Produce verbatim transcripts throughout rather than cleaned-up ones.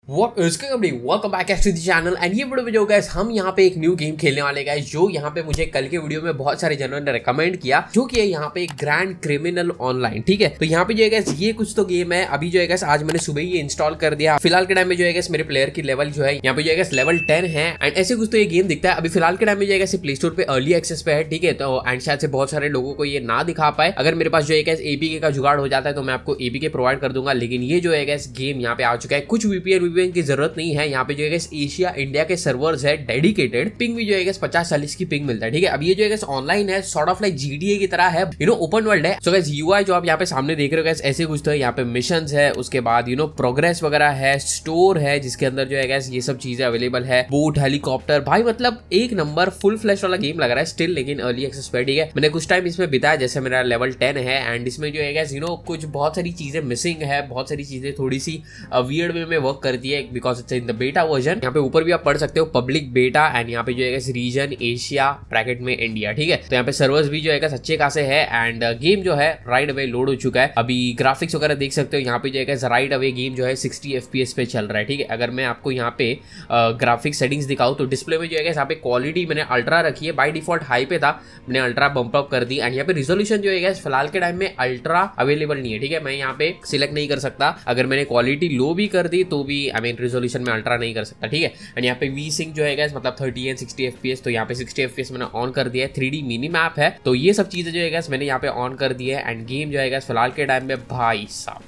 What is going on? Welcome back to the channel and ये video में जो guys हम यहाँ पे एक न्यू गेम खेलने वाले गाइस जो यहाँ पे मुझे कल के वीडियो में बहुत सारे जनों ने रेकमेंड किया जो कि है यहाँ पे ग्रैंड क्रिमिनल ऑनलाइन। ठीक है, तो यहाँ पे जो है गाइस ये कुछ तो गेम है। अभी जो है गाइस आज मैंने सुबह ही इंस्टॉल कर दिया। फिलहाल के टाइम में जो है गाइस मेरे प्लेयर की लेवल जो है यहाँ पे जो है गाइस लेवल टेन है एंड ऐसे कुछ तो ये गेम दिखता है। अभी फिलहाल के टाइम में जो है गाइस प्ले स्टोर पे अर्ली एक्सेस पे है। ठीक है, तो एंड शायद से बहुत सारे लोगों को ये ना दिखा पाए। अगर मेरे पास जो है गाइस एपीके का जुगाड़ हो जाता है तो मैं आपको एपीके प्रोवाइड कर दूंगा, लेकिन ये जो है गाइस गेम यहाँ पे आ चुका है। कुछ वीपीएन वीपीएन की जरूरत नहीं है। यहाँ पे जो है एशिया इंडिया के सर्वर्स है डेडिकेटेड। पिंग भी जो है पचास चालीस की पिंग मिलता है। ठीक है, अब ये जो है ऑनलाइन है, सॉर्ट ऑफ लाइक जीटीए की तरह है, यू नो ओपन वर्ल्ड है। सो गाइस यूआई जो आप यहाँ पे सामने देख रहे हो गाइस ऐसे कुछ तो है। यहाँ पे मिशंस है, उसके बाद यू नो प्रोग्रेस वगैरह है, स्टोर है जिसके अंदर जो है गाइस ये सब चीजें अवेलेबल है, बोट हेलीकॉप्टर। भाई मतलब एक नंबर फुल फ्लैश वाला गेम लग रहा है स्टिल, लेकिन अर्ली एक्सेस पे। ठीक है, मैंने कुछ टाइम इसमें बिताया, जैसे मेरा लेवल टेन है एंड इसमें जो है गाइस यू नो कुछ बहुत सारी चीजें मिसिंग है, बहुत सारी चीजें थोड़ी सी वियर्ड वे में वर्क करती है because it's in the beta version. यहाँ पे ऊपर भी आप पढ़ सकते हो पब्लिक बेटा एंड यहाँ पे जो है रीजन एशिया ब्रैकेट में इंडिया। ठीक है, तो यहाँ पे सर्वर्स भी जो है अच्छे खासे है एंड गेम जो है राइट अवे लोड हो चुका है। अभी ग्राफिक्स वगैरह देख सकते हो। यहाँ पे जो है राइट अवे गेम जो है सिक्सटी एफपीएस पे चल रहा है। ठीक है, अगर मैं आपको यहाँ पे ग्राफिक्स सेटिंग्स दिखाऊं तो डिस्प्ले में जो है यहाँ पे क्वालिटी मैंने अल्ट्रा रखी है। बाय डिफॉल्ट हाई पे था, मैंने अल्ट्रा बम्प अप कर दी एंड यहाँ पे रिजोल्यूशन जो है फिलहाल के टाइम में अल्ट्रा अवेलेबल नहीं है। ठीक है, मैं यहाँ पे सिलेक्ट नहीं कर सकता। अगर मैंने क्वालिटी लो भी कर दी तो भी आई मीन रिजोल्यूशन में अल्ट्रा नहीं कर सकता। ठीक है, एंड यहाँ पे वी सिंक जो है गाइस मतलब थर्टी एंड सिक्सटी एफपीएस, तो यहाँ पे सिक्सटी एफपीएस मैंने ऑन कर दिया है। थ्री डी मिनी मैप है, तो ये सब चीजें जो है गाइस मैंने यहाँ पे ऑन कर दी है एंड गेम जो है गाइस फिलहाल के टाइम में भाई साहब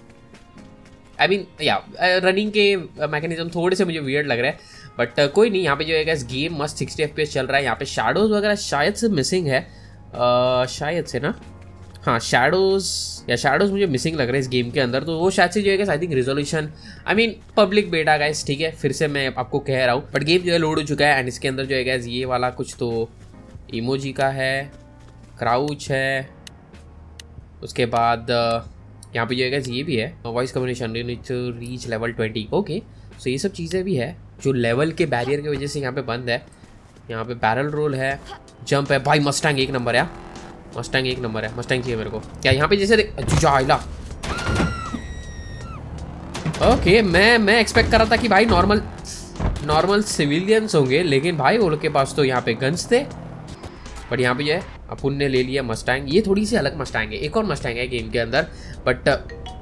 आई मीन या रनिंग के मैकेनिज्म थोड़े से मुझे वियर्ड लग रहा है, बट uh, कोई नहीं। यहाँ पे जो है गाइस गेम मस्त सिक्सटी एफपीएस चल रहा है। यहाँ पे शैडोज वगैरह शायद से मिसिंग है, uh, शायद से ना, हाँ शैडोज या शैडोज मुझे मिसिंग लग रहा है इस गेम के अंदर, तो वो शायद से जो है I think resolution I mean public beta guys. ठीक है, फिर से मैं आपको कह रहा हूँ, बट गेम जो है लोड हो चुका है एंड इसके अंदर जो है गाइस ये वाला कुछ तो इमोजी का है, क्राउच है, उसके बाद यहाँ पे जो है गाइस ये भी है voice communication reach level twenty. Okay, so ये सब चीज़ें भी है जो लेवल के बैरियर की वजह से यहाँ पे बंद है। यहाँ पे बैरल रोल है, जंप है। भाई मस्टैंग एक नंबर है, मस्टैंग एक नंबर है, मस्टैंग चाहिए मेरे को। क्या यहाँ पे जैसे जाइला ओके, मैं मैं एक्सपेक्ट कर रहा था कि भाई नॉर्मल नॉर्मल सिविलियंस होंगे, लेकिन भाई वो लोग के पास तो यहाँ पे गन्स थे। बट यहाँ पे जो है अपन ने ले लिया मस्टैंग। ये थोड़ी सी अलग मस्टैंग है, एक और मस्टैंग है गेम के अंदर, बट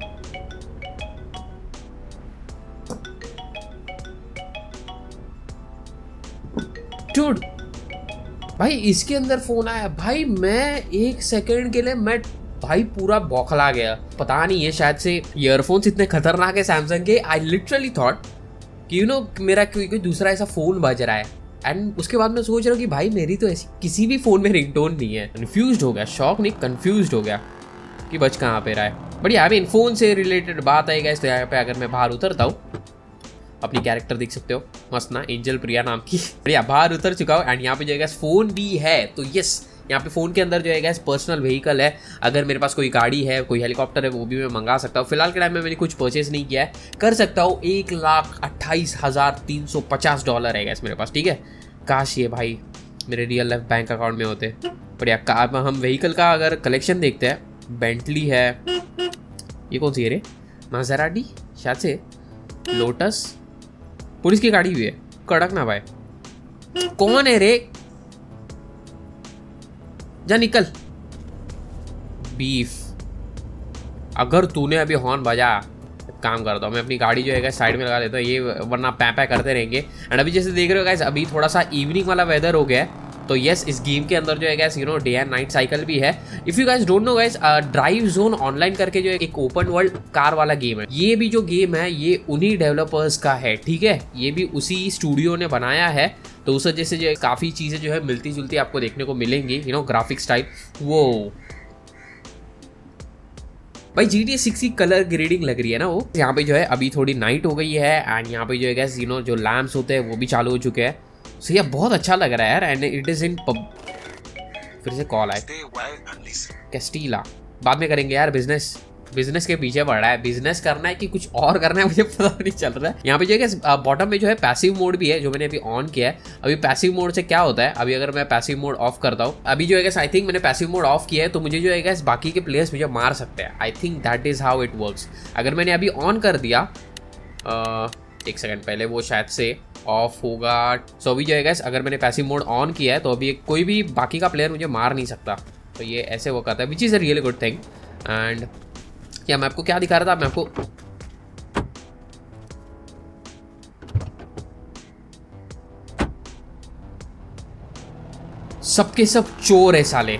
डूड भाई इसके अंदर फोन आया। भाई मैं एक सेकंड के लिए मैं भाई पूरा बौखला गया। पता नहीं ये शायद से ईयरफोन्स इतने खतरनाक है सैमसंग के। आई लिटरली थॉट कि यू नो मेरा कोई कोई दूसरा ऐसा फोन बज रहा है एंड उसके बाद मैं सोच रहा हूँ कि भाई मेरी तो ऐसी किसी भी फोन में रिंगटोन नहीं है। कंफ्यूज हो गया, शॉक नहीं कंफ्यूज हो गया कि बच कहाँ पे रहा है। बढ़िया, आई मीन फोन से रिलेटेड बात आएगा इस, तो यहाँ पे अगर मैं बाहर उतरता हूँ, अपनी कैरेक्टर देख सकते हो मस्त ना, एंजल प्रिया नाम की। बढ़िया, बाहर उतर चुका हूँ एंड यहाँ पे जो है फोन भी है। तो यस, यहाँ पे फोन के अंदर जो है पर्सनल व्हीकल है। अगर मेरे पास कोई गाड़ी है, कोई हेलीकॉप्टर है, वो भी मैं मंगा सकता हूँ। फिलहाल के टाइम में मैंने कुछ परचेज नहीं किया है, कर सकता हूँ। एक लाख अट्ठाईस हजार तीन सौ पचास डॉलर है गैस मेरे पास। ठीक है, काश ये भाई मेरे रियल लाइफ बैंक अकाउंट में होते। बढ़िया, अब हम व्हीकल का अगर कलेक्शन देखते हैं, बेंटली है, ये कौन सी है रे, मासेराटी शायद से, लोटस, पुलिस की गाड़ी भी है, कड़क ना भाई। कौन है रे, जा निकल। बीफ, अगर तूने अभी हॉर्न बजा, काम करता हूँ मैं अपनी गाड़ी जो है साइड में लगा देता हूँ, ये वरना पै पै करते रहेंगे। एंड अभी जैसे देख रहे हो गाइस अभी थोड़ा सा इवनिंग वाला वेदर हो गया है, तो यस इस गेम के अंदर जो है guys you know day and night cycle भी है। If you guys don't know guys, drive zone online करके जो एक ओपन वर्ल्ड कार वाला गेम है, ये भी जो गेम है ये उन्हीं डेवलपर्स का है। ठीक है, ये भी उसी स्टूडियो ने बनाया है, तो उस वजह से जो है काफी चीजें जो है मिलती जुलती आपको देखने को मिलेंगी, यू नो ग्राफिक्स टाइप। वो भाई जी टी ए सिक्स की कलर ग्रेडिंग लग रही है ना वो। यहाँ पे जो है अभी थोड़ी नाइट हो गई है एंड यहाँ पे जो है गैस यू नो जो लैम्प्स होते हैं वो भी चालू हो चुके हैं। सो ये बहुत अच्छा लग रहा है यार and it is in pub. फिर से कॉल आए, कैस्टीला बाद में करेंगे यार। बिजनेस बिजनेस के पीछे बढ़ रहा है, बिजनेस करना है कि कुछ और करना है मुझे पता नहीं चल रहा है। यहाँ पे जो है बॉटम में जो है पैसिव मोड भी है जो मैंने अभी ऑन किया है। अभी पैसिव मोड से क्या होता है, अभी अगर मैं पैसिव मोड ऑफ करता हूँ, अभी जो है आई थिंक मैंने पैसिव मोड ऑफ किया है तो मुझे जो है बाकी के प्लेयर्स मुझे मार सकते हैं। I think that is how it works. अगर मैंने अभी ऑन कर दिया एक सेकंड पहले वो शायद से ऑफ होगा। सो अभी जो है गाइस अगर मैंने पैसिव मोड ऑन किया है तो अभी कोई भी बाकी का प्लेयर मुझे मार नहीं सकता। तो ये ऐसे वो करता है which is a really good thing. And क्या मैं आपको क्या दिखा रहा था, मैं आपको सबके सब चोर है साले।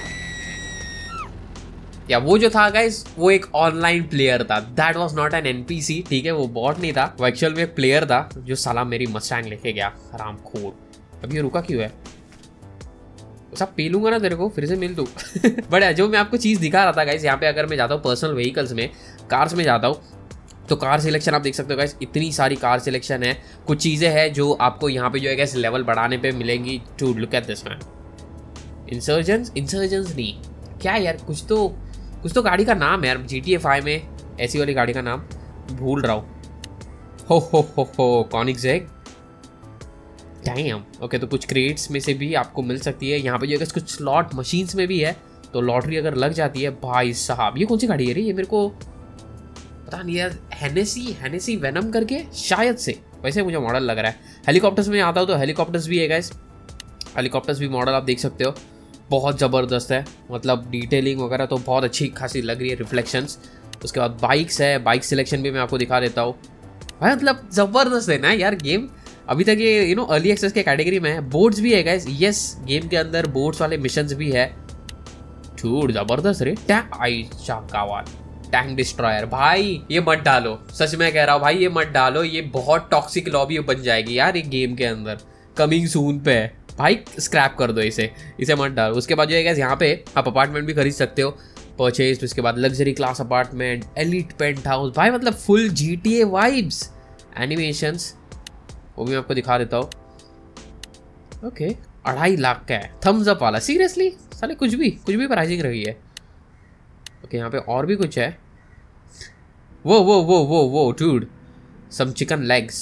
या वो जो था गाइस वो एक ऑनलाइन प्लेयर था, that was not an NPC, ठीक है, वो बॉट नहीं था, वो एक्चुअल में एक प्लेयर था जो साला मेरी मस्टैंग लेके गया, हरामखोर। अभी ये रुका क्यों है? सब पी लूंगा ना तेरे को, फिर से मिल तू। बट जो मैं आपको चीज दिखा रहा था गाइस, यहाँ पे अगर मैं जाता हूँ पर्सनल व्हीकल्स में, कार्स में जाता हूँ तो कार सिलेक्शन आप देख सकते हो गाइस, इतनी सारी कार सिलेक्शन है। कुछ चीजें हैं जो आपको यहाँ पे जो है गाइस लेवल बढ़ाने पे मिलेंगी। To look at this man, insurgence insurgence नहीं क्या यार, कुछ तो कुछ तो गाड़ी का नाम है यार, जी टी ए फाइव में ऐसी वाली गाड़ी का नाम भूल रहा हूँ। हो हो हो हो कॉनिग्सेग, डैम। ओके तो कुछ क्रेट्स में से भी आपको मिल सकती है। यहाँ पे जो है कुछ स्लॉट मशीन्स में भी है, तो लॉटरी अगर लग जाती है भाई साहब। ये कौन सी गाड़ी है रे? ये मेरे को पता नहीं यार, हेनेसी हेनेसी वेनम करके शायद से, वैसे मुझे मॉडल लग रहा है। हेलीकॉप्टर्स में आता हूँ तो हेलीकॉप्टर्स भी है गाइस, हेलीकॉप्टर्स भी मॉडल आप देख सकते हो, बहुत ज़बरदस्त है, मतलब डिटेलिंग वगैरह तो बहुत अच्छी खासी लग रही है, रिफ्लेक्शंस। उसके बाद बाइक्स है, बाइक सिलेक्शन भी मैं आपको दिखा देता हूँ भाई, मतलब ज़बरदस्त है ना यार गेम। अभी तक ये यू नो अर्ली एक्सेस के कैटेगरी में है। बोर्ड्स भी है गाइस, यस गेम के अंदर बोर्ड्स वाले मिशंस भी है। छूट ज़बरदस्त रे, टैंक आई चाकावाल टैंक डिस्ट्रॉयर। भाई ये मत डालो, सच में कह रहा हूँ भाई, ये मत डालो, ये बहुत टॉक्सिक लॉबी बन जाएगी यार ये गेम के अंदर, कमिंग सून पे है भाई, स्क्रैप कर दो इसे, इसे मत डालो। उसके बाद जो है गाइस यहाँ पे आप अपार्टमेंट भी खरीद सकते हो, परचेज। उसके बाद luxury class apartment, elite paint house, भाई मतलब full G T A vibes, animations वो भी मैं आपको दिखा देता हूँ। ओके अढ़ाई लाख का है, थम्स अप वाला, सीरियसली साले कुछ भी कुछ भी प्राइसिंग रही है। ओके यहाँ पे और भी कुछ है, वो वो वो वो वो dude some chicken legs.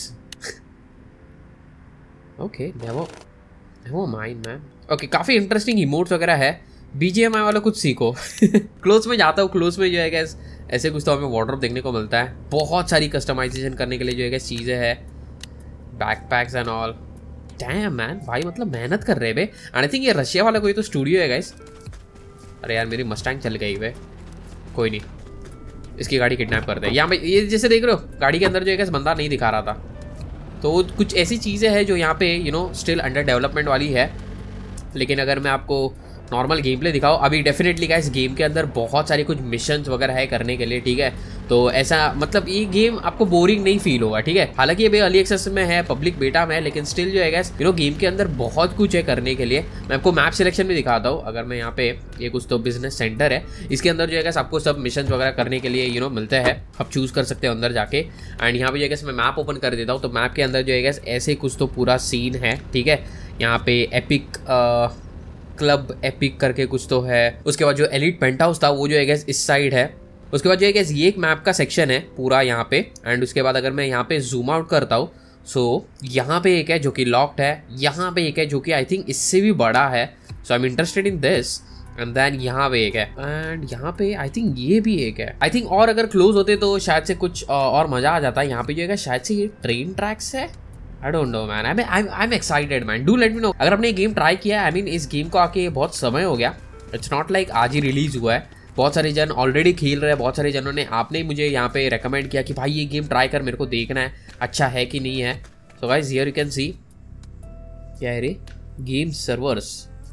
Okay वो वो माइन मैन। ओके काफ़ी इंटरेस्टिंग इमोट्स वगैरह है। बीजीएमआई वाला कुछ सीखो। क्लोज में जाता हूँ, क्लोज में जो है गैस ऐसे कुछ तो हमें वार्डरोब देखने को मिलता है, बहुत सारी कस्टमाइजेशन करने के लिए जो है गैस चीज़ें हैं, backpacks and all. Damn man भाई मतलब मेहनत कर रहे हैं बे। एंड आई थिंक ये रशिया वाला कोई तो स्टूडियो है गाइस। अरे यार मेरी मस्टैंग चल गई वे, कोई नहीं, इसकी गाड़ी किडनैप कर दे। यहाँ पे ये जैसे देख रहे हो गाड़ी के अंदर जो है गैस बंदा नहीं दिखा रहा था, तो कुछ ऐसी चीज़ें हैं जो यहाँ पे you know still under development वाली है। लेकिन अगर मैं आपको नॉर्मल गेम प्ले दिखाओ, अभी डेफिनेटली गाइस गेम के अंदर बहुत सारी कुछ मिशंस वगैरह है करने के लिए, ठीक है। तो ऐसा मतलब ये गेम आपको बोरिंग नहीं फील होगा, ठीक है। हालांकि ये अर्ली एक्सेस में है, पब्लिक बेटा में है, लेकिन स्टिल जो है गाइस यू नो गेम के अंदर बहुत कुछ है करने के लिए। मैं आपको मैप सिलेक्शन भी दिखाता हूँ। अगर मैं यहाँ पे ये कुछ तो बिजनेस सेंटर है, इसके अंदर जो है गाइस आपको सब मिशन वगैरह करने के लिए यू नो मिलते हैं, आप चूज कर सकते हो अंदर जाके। एंड यहाँ पे जो है गाइस मैं मैप ओपन कर देता हूँ, तो मैप के अंदर जो है गाइस ऐसे कुछ तो पूरा सीन है, ठीक है। यहाँ पे एपिक क्लब एपिक करके कुछ तो है। उसके बाद जो एलिट पेंट हाउस था वो जो है गैस इस साइड है। उसके बाद जो है गैस ये एक मैप का सेक्शन है पूरा यहाँ पे। एंड उसके बाद अगर मैं यहाँ पे जूम आउट करता हूँ, सो यहाँ पे एक है जो कि लॉक्ड है, यहाँ पे एक है जो कि आई थिंक इससे भी बड़ा है, so I am interested in this. And then यहाँ पे एक है, एंड यहाँ पे आई थिंक ये भी एक है। आई थिंक और अगर क्लोज होते तो शायद से कुछ और मजा आ जाता है। यहाँ पे जो है शायद से ये ट्रेन ट्रैक्स है, I don't know man, I'm I'm I'm excited man. Do let me know अगर आपने ये गेम ट्राई किया है। I mean इस गेम को आके बहुत समय हो गया, इट्स नॉट लाइक आज ही रिलीज हुआ है। बहुत सारे जन ऑलरेडी खेल रहे हैं, बहुत सारे जनों ने आपने मुझे यहाँ पे रेकमेंड किया कि भाई ये गेम ट्राई कर, मेरे को देखना है अच्छा है कि नहीं है। So guys here you can see क्या है रे, गेम सर्वर्स,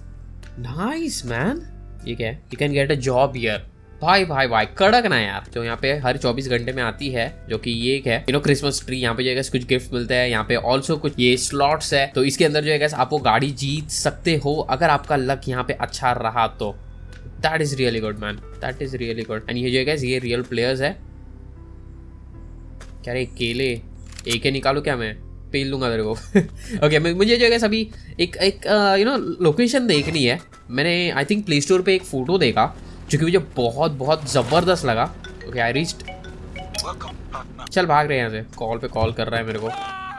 नाइस मैन। ये क्या है, you can get a job here. भाई भाई भाई कड़क ना यार, जो यहाँ पे हर चौबीस घंटे में आती है, जो कि ये एक है यू नो क्रिसमस ट्री। यहाँ पे जो है कुछ गिफ्ट मिलते हैं, यहाँ पे ऑल्सो कुछ ये स्लॉट्स है, तो इसके अंदर जो है आप वो गाड़ी जीत सकते हो अगर आपका लक यहाँ पे अच्छा रहा तो। That is really good man, that is really good. And ये जो है ये रियल प्लेयर्स है। क्या रे केले एक निकालो क्या, मैं पेल लूंगा तेरे को। ओके okay, मुझे जो है अभी एक एक यू नो लोकेशन देखनी है। मैंने आई थिंक प्ले स्टोर पे एक फोटो देखा जो कि मुझे बहुत बहुत ज़बरदस्त लगा। ओके आई रीच्ड, चल भाग रहे हैं यहाँ से, कॉल पे कॉल कर रहा है मेरे को,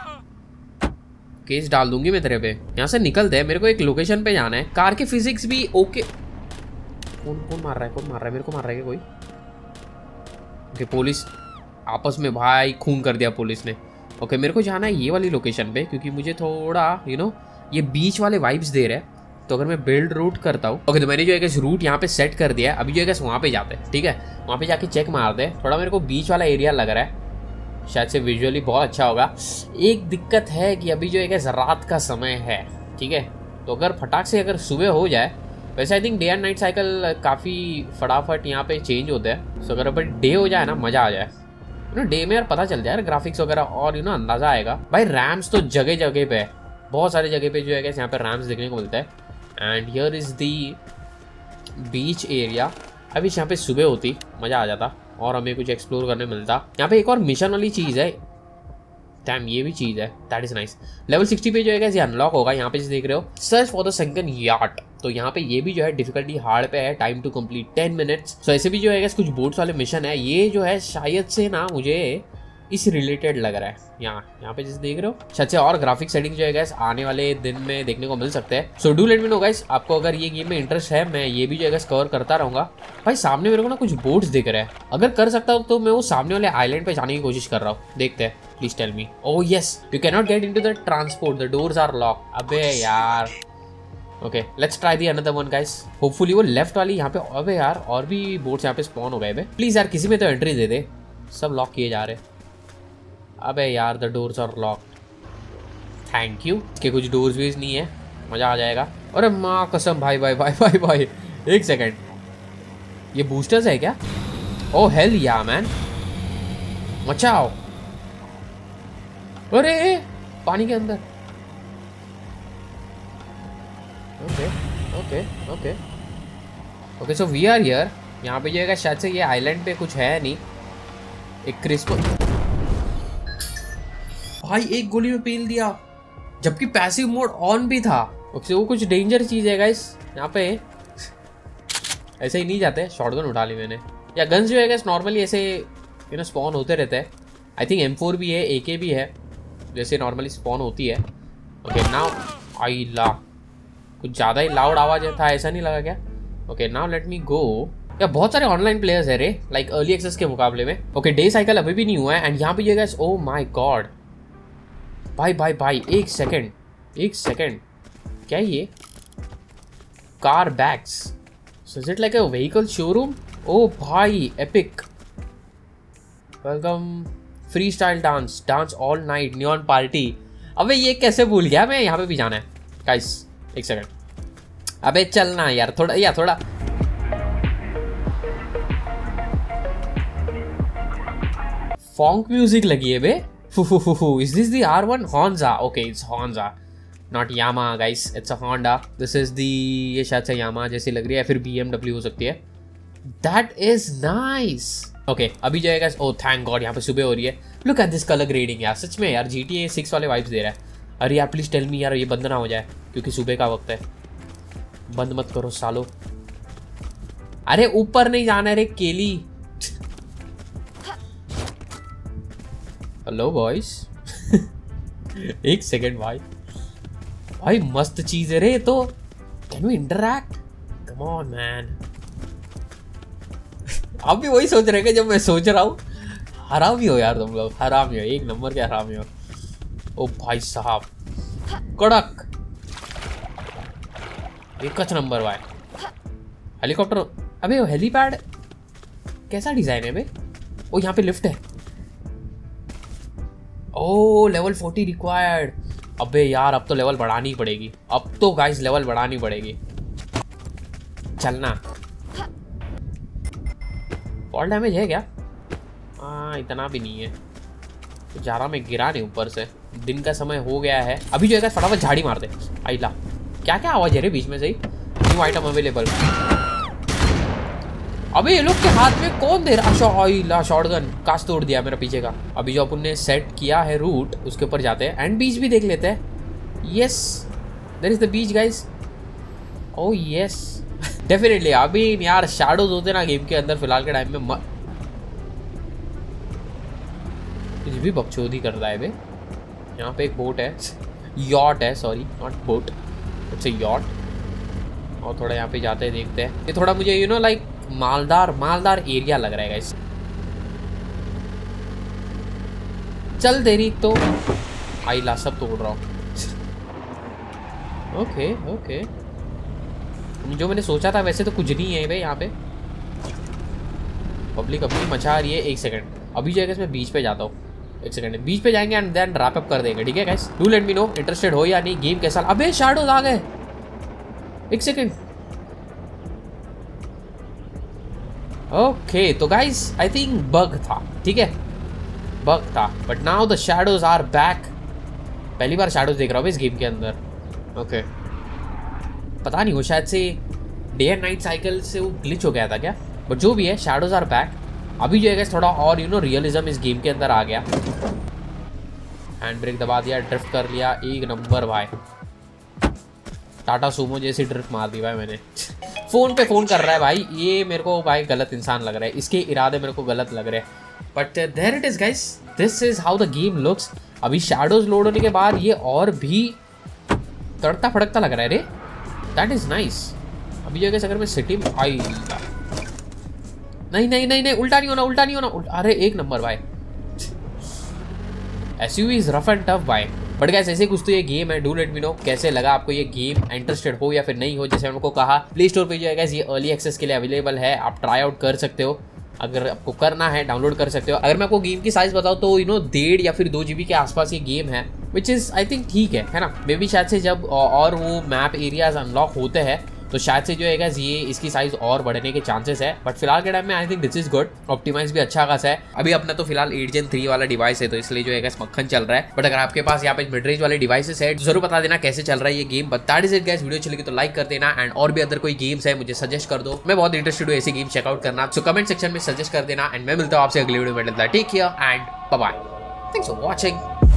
केस डाल दूंगी मैं तेरे पे। यहाँ से निकलते हैं, मेरे को एक लोकेशन पे जाना है। कार के फिजिक्स भी ओके। कौन कौन मार रहा है, कौन मार रहा है, मेरे को मार रहा है क्या कोई? ओके पुलिस आपस में भाई खून कर दिया पुलिस ने। ओके मेरे को जाना है ये वाली लोकेशन पे, क्योंकि मुझे थोड़ा यू नो ये बीच वाले वाइब्स दे रहे हैं। तो अगर मैं बिल्ड रूट करता हूँ, ओके तो मैंने जो है कि रूट यहाँ पे सेट कर दिया है। अभी जो है वहाँ पे जाते हैं, ठीक है, वहाँ पे जाके चेक मारते हैं। थोड़ा मेरे को बीच वाला एरिया लग रहा है, शायद से विजुअली बहुत अच्छा होगा। एक दिक्कत है कि अभी जो है कि रात का समय है, ठीक है, तो अगर फटाक से अगर सुबह हो जाए, वैसे I think day and night cycle काफ़ी फटाफट यहाँ पे चेंज होते हैं। सो अगर अगर डे हो जाए ना, मज़ा आ जाए यू नो, डे में यार पता चल जाए यार ग्राफिक्स वगैरह और यू नो अंदाज़ा आएगा। भाई रैम्स तो जगह जगह पे है, बहुत सारी जगह पे जो है यहाँ पे रैम्स देखने को मिलता है। And here is the beach area. अभी यहाँ पे सुबह होती मज़ा आ जाता और हमें कुछ एक्सप्लोर करने मिलता। यहाँ पे एक और मिशन वाली चीज़ है, टाइम ये भी चीज़ है, that is nice. Level sixty पे जो है ये अनलॉक होगा। यहाँ पे जैसे देख रहे हो, search for the sunken yacht, तो यहाँ पे ये भी जो है डिफिकल्टी हार्ड पे है, time to complete ten minutes. So ऐसे भी जो है कुछ बोट्स वाले मिशन है। ये जो है शायद से ना मुझे इस रिलेटेड लग रहा है। यहाँ यहाँ पे जैसे देख रहे हो, शायद से और ग्राफिक सेटिंग जो है गैस आने वाले दिन में देखने को मिल सकते हैं। So do let me know guys, आपको अगर ये गेम में इंटरेस्ट है, मैं ये भी जो है कवर करता रहूँगा। भाई सामने मेरे को ना कुछ बोट्स दिख रहे हैं, अगर कर सकता हूँ तो मैं वो सामने वाले आइलैंड पे जाने की कोशिश कर रहा हूँ। देखते हैं, please tell me. Oh yes, you can not get into the transport, the doors are locked. अबे यार, okay let's try the another one guys. Hopefully वो लेफ्ट वाली यहाँ पे, अबे यार और भी बोट्स यहाँ पे स्पॉन हो गए। प्लीज यार किसी में तो एंट्री दे दे, सब लॉक किए जा रहे। अबे यार the doors are locked, thank you. इसके कुछ डोर्स भी नहीं है, मज़ा आ जाएगा। अरे माँ कसम, भाई भाई भाई भाई भाई एक सेकेंड, ये बूस्टर्स है क्या? ओह हेल या मैन, मचाओ। अरे पानी के अंदर, okay okay okay okay so we are here. यहाँ पे जो है शायद से ये आइलैंड पे कुछ है नहीं। एक क्रिस्प भाई एक गोली में पेल दिया, जबकि पैसिव मोड ऑन भी था। ओके वो कुछ डेंजर चीज है गाइस यहाँ पे। ऐसे ही नहीं जाते। शॉटगन उठा ली मैंने, या गन्स जो है गाइस नॉर्मली ऐसे यू नो स्पॉन होते रहते हैं। आई थिंक एम फोर भी है, ए के भी है, जैसे नॉर्मली स्पॉन होती है। ओके नाउ आई ला, कुछ ज़्यादा ही लाउड आवाज़ था, ऐसा नहीं लगा क्या? Okay now let me go. Yeah बहुत सारे ऑनलाइन प्लेयर्स है रे, लाइक अर्ली एक्सेस के मुकाबले में। ओके डे साइकिल अभी भी नहीं हुआ है। एंड यहाँ पे ये गाइस, ओह माय गॉड, भाई भाई भाई एक सेकेंड एक सेकेंड, क्या ये car bags? So is it like a vehicle showroom? Oh भाई epic, welcome, freestyle dance, dance all night, neon party. अबे ये कैसे भूल गया मैं, यहाँ पे भी जाना है गाइस। एक सेकेंड, अबे चलना यार थोड़ा, या थोड़ा फॉन्क म्यूजिक लगी है बे। Is this the R one? Honda. Okay, it's Honda, not Yamaha, guys. It's a Honda. This is the, ये शायद से Yamaha जैसी लग रही है, फिर B M W हो सकती है। That is nice. Okay, अभी जाएगा। Oh thank God, यहाँ पे सुबह हो रही है। Look at this color grading यार, सच में यार G T A सिक्स वाले वाइब्स दे रहा है। अरे यार प्लीज टेल मी यार ये बंद ना हो जाए, क्योंकि सुबह का वक्त है। बंद मत करो सालो। अरे ऊपर नहीं जाना है रे केली। Hello boys. एक सेकेंड भाई, भाई मस्त चीज है रे। तो can we interact? Come on man. आप भी वही सोच रहे हैं जब मैं सोच रहा हूँ। हरामी हो यार तुम लोग, हरामी हो, एक नंबर के हरामी हो। ओ भाई साहब कड़क, एक कच नंबर भाई। हेलीकॉप्टर, अबे वो हेलीपैड कैसा डिजाइन है बे? ओ यहाँ पे लिफ्ट है। Oh level forty required. अबे यार अब तो लेवल बढ़ानी पड़ेगी, अब तो गाइस लेवल बढ़ानी पड़ेगी। चलना। फॉल डैमेज है क्या? हाँ इतना भी नहीं है, तो जा रहा मैं गिरा नहीं ऊपर से। दिन का समय हो गया है। अभी जो है फटाफट झाड़ी मारते। आइला क्या क्या आवाज है रे बीच में से ही। New item available. अबे ये लोग के हाथ में कौन दे रहा? शॉटगन काश तोड़ दिया मेरा पीछे का। अभी जो अपन ने सेट किया है रूट, उसके ऊपर जाते हैं एंड बीच भी देख लेते हैं। Yes there is the beach guys. Oh yes definitely. अभी यार शैडोज होते ना गेम के अंदर फिलहाल के टाइम में, म... कुछ भी बकचोदी कर रहा है बे। यहाँ पे एक बोट है, यॉट है, sorry not boat, it's a yacht. और थोड़ा यहाँ पे जाते हैं देखते हैं। ये थोड़ा मुझे यू नो लाइक मालदार मालदार एरिया लग रहा है गाइस। चल तेरी तो आई ला सब तोड़ रहा हूँ। ओके ओके, जो मैंने सोचा था वैसे तो कुछ नहीं है भाई यहाँ पे। पब्लिक अपनी मचा रही है। एक सेकंड, अभी जो है मैं बीच पे जाता हूँ। एक सेकंड, बीच पे जाएंगे एंड देन रैप अप कर देंगे, ठीक है guys. Do let me know interested हो या नहीं गेम कैसा। अबे शैडोज आ गए, एक सेकंड। ओके तो गाइस आई थिंक बग था, ठीक है बग था, but now the shadows are back. पहली बार शैडोज देख रहा हूँ इस गेम के अंदर। Okay okay. पता नहीं वो शायद से डे एंड नाइट साइकिल से वो ग्लिच हो गया था क्या, बट जो भी है शैडोज आर बैक। अभी जो है थोड़ा और यू नो रियलिज्म इस गेम के अंदर आ गया। हैंड ब्रेक दबा दिया, ड्रिफ्ट कर लिया, एक नंबर भाई। टाटा सूमो जैसी ड्रिफ्ट मार दी भाई मैंने। फोन पे फोन कर रहा है भाई, ये मेरे को भाई गलत इंसान लग रहा है, इसके इरादे मेरे को गलत लग रहे हैं। But there it is guys, this is how the game looks. अभी शैडोज लोड होने के बाद ये और भी तड़कता फड़कता लग रहा है रे। That is nice. अभी जो है अगर मैं सिटी में आई, नहीं नहीं नहीं नहीं उल्टा नहीं होना, उल्टा नहीं होना, उल्टा। अरे एक नंबर भाई, SUV is rough and tough भाई। बट गाइस ऐसे कुछ तो ये गेम है। डू लेट मी नो कैसे लगा आपको ये गेम, इंटरेस्टेड हो या फिर नहीं हो। जैसे उनको कहा प्ले स्टोर पे जो है गाइस ये अर्ली एक्सेस के लिए अवेलेबल है, आप ट्राई आउट कर सकते हो। अगर आपको करना है डाउनलोड कर सकते हो। अगर मैं आपको गेम की साइज बताऊँ तो यू नो डेढ़ या फिर दो जीबी के आसपास ये गेम है, विच इज़ आई थिंक ठीक है है ना। मे बी शायद से जब और वो मैप एरियाज अनलॉक होते हैं तो शायद से जो है ये इसकी साइज और बढ़ने के चांसेस है। बट फिलहाल के टाइम में I think this is good. Optimize भी अच्छा खासा है। अभी अपना तो फिलहाल एट जेन थ्री वाला डिवाइस है तो इसलिए जो है मक्खन चल रहा है। बट अगर आपके पास यहाँ पे मिड रेंज वाले डिवाइसेस है तो जरूर बता देना कैसे चल रहा है ये game. But that is it guys, video चलेगी तो लाइक कर देना एंड और भी अदर कोई गेम्स है मुझे सजेस्ट कर दो, मैं बहुत इंटरेस्टेड हूँ ऐसी गेम चेकआउट करना। सो कमेंट सेक्शन में सजेस्ट कर देना एंड मैं मिलता हूँ आपसे अगले वीडियो में। Take care and bye bye, thanks for watching.